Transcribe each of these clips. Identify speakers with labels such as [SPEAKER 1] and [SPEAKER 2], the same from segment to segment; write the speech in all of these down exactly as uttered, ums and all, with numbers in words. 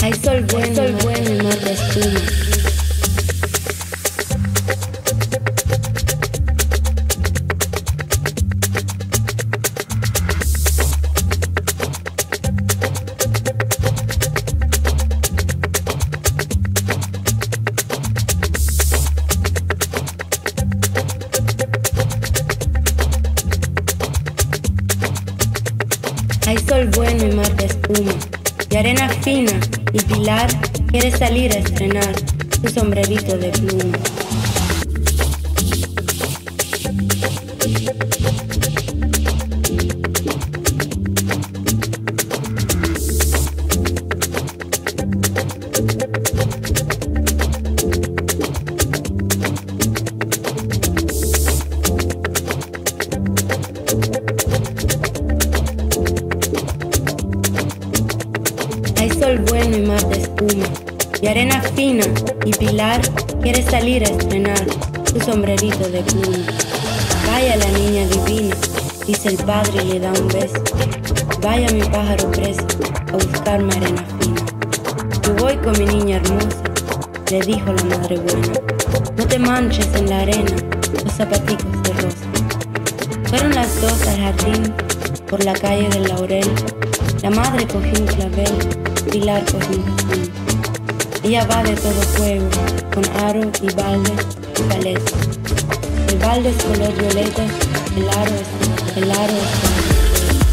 [SPEAKER 1] Hay sol bueno, sol bueno y mar de espuma. Hay sol bueno y mar de espuma, y arena fina, y Pilar quiere salir a estrenar su sombrerito de pluma. Hay sol bueno y mar de espuma, y arena fina, y Pilar quiere salir a estrenar su sombrerito de pluma. Vaya la niña divina, dice el padre y le da un beso. Vaya mi pájaro preso a buscarme arena fina. Yo voy con mi niña hermosa, le dijo la madre buena. No te manches en la arena los zapaticos de rosa. Fueron las dos al jardín, por la calle del Laurel. La madre cogió un clavel, Pilar cogió un jazmín. Ella va de todo fuego, con aro y balde y paleta. El balde es color violeta, el aro es, el aro es color fuego.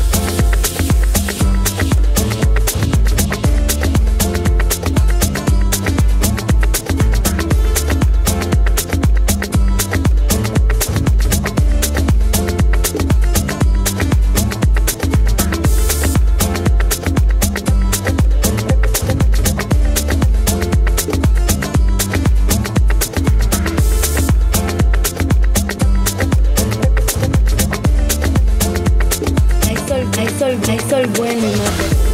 [SPEAKER 1] Hay sol, hay sol bueno y mar de espuma.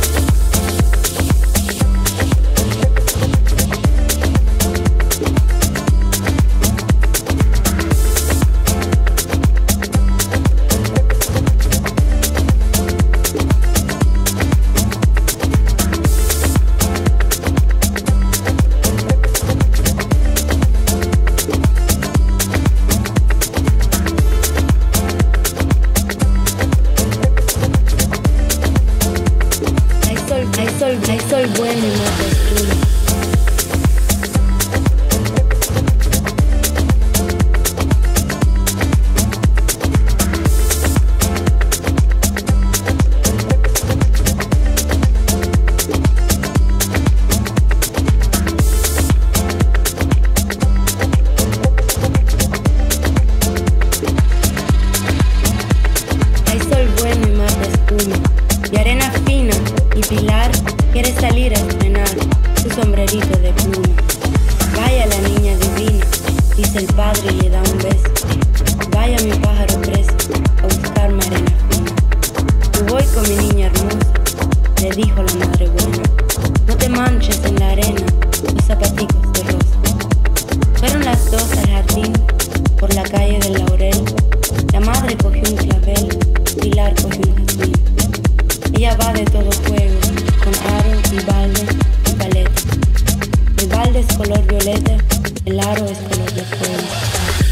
[SPEAKER 1] Hay sol, hay sol bueno y mar de espuma. Hay sol bueno y mar de espuma, y arena fina, y Pilar quiere salir a estrenar su sombrerito de pluma. Vaya la niña divina, dice el padre y le da un beso. Vaya mi pájaro preso a buscarme arena fina. Yo voy con mi niña hermosa, le dijo la madre buena. No te manches en la arena los zapaticos de rosa. Fueron las dos al jardín, por la calle del Laurel. La madre cogió un clavel, Pilar cogió un jazmín. Ella va de todo fuego, con aro y balde y paleta. El balde es color violeta, el aro es color de fuego.